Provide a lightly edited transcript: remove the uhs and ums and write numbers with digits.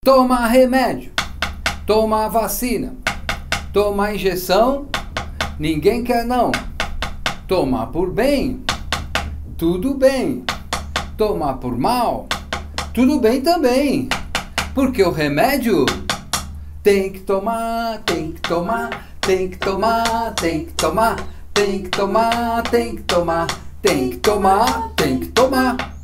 Toma remédio, toma vacina, toma injeção, ninguém quer não. Tomar por bem, tudo bem. Tomar por mal, tudo bem também. Porque o remédio tem que tomar, tem que tomar, tem que tomar, tem que tomar, tem que tomar, tem que tomar, tem que tomar, tem que tomar.